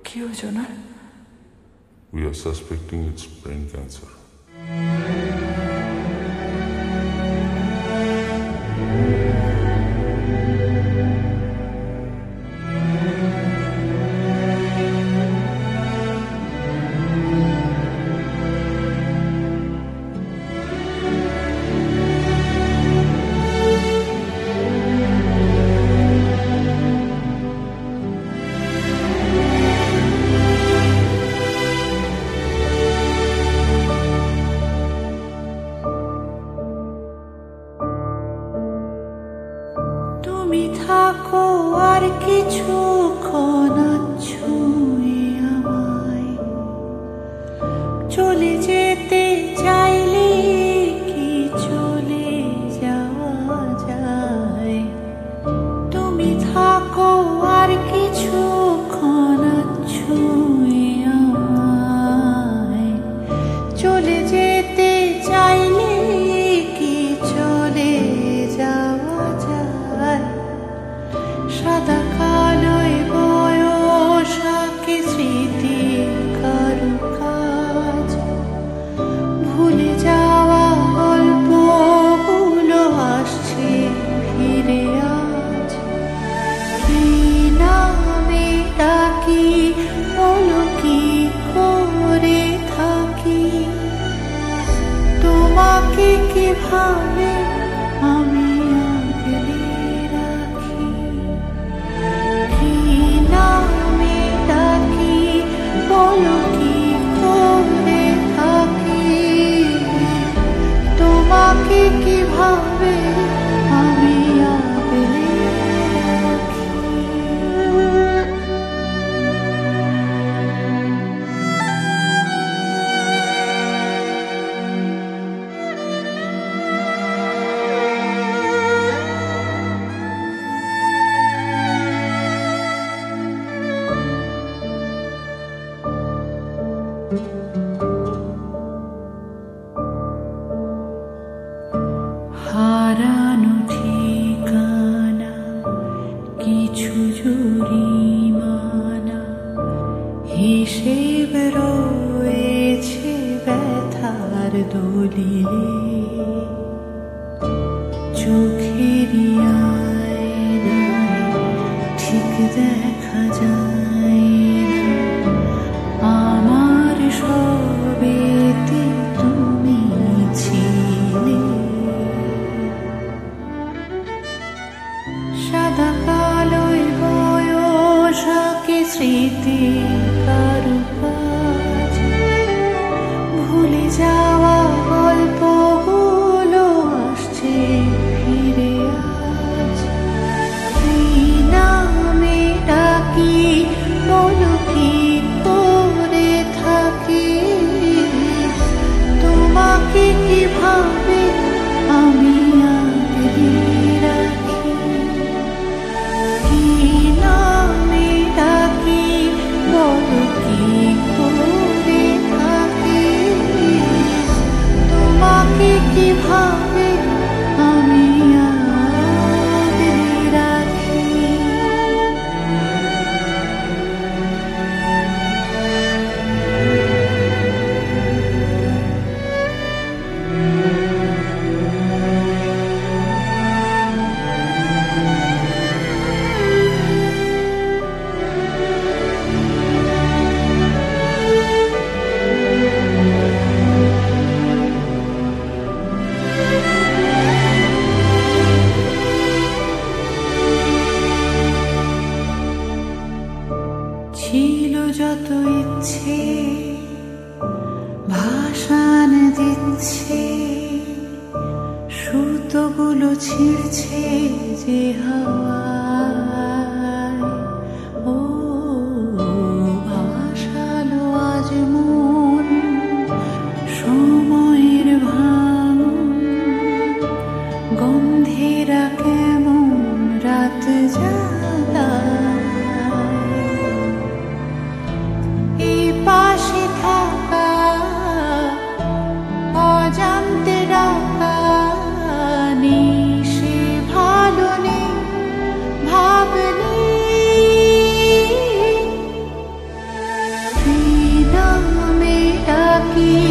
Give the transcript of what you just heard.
কি হয়েছে ওনার? We are suspecting it's brain cancer. তুমি থাকো আর কিছুক্ষণ ছুঁয়ে আমায়, চলে যেতে চাইলে কি চলে যাওয়া যায়? তুমি থাকো আর কিছুক্ষণ ছুঁয়ে আমায়, চলে যেতে চাইলে কি চলে যাওয়া যায়? সাদা কালোয় বয়সাকে স্মৃতি কারুকাজ, ভুলে যাওয়া গল্পগুলো আসছে ফিরে আজ। কি নামে ডাকি বলো, কি করে থাকি, তোমাকে কিভাবে আমি আগলে রাখি? কি নামে ডাকি বলো, কি করে থাকি, তোমাকে কিভাবে আমি আগলে রাখি? হারানো ঠিকানা, কিছু জরিমানা, হিসেব রয়েছে ব্যথার দলিলে। চোখেরই আয়নায় ঠিক দেখা যায় না আমার সবেতে তুমি ছিলে। সাদা কালোয় বয়সাকে স্মৃতি কারুকাজ, ভুলে যাওয়া গল্পগুলো আসছে ফিরে আজ। কি নামে ডাকি বলো, কি করে থাকি, তোমাকে কিভাবে আমি আগলে রাখি? কি নামে ডাকি বলো, কি করে থাকি, তোমাকে কিভাবে আমি আগলে রাখি? ছিল যত ইচ্ছে ভাসান দিচ্ছে, সুতোগুলো ছিঁড়ছে যে হাওয়ায়। ও ভাসালো আজ মন সময়ের ভাঙন, গন্ধেরা কেমন রাত জাগায়। এই পাশে থাকা অজান্তে ডাকা, নেই সে ভালো নেই কি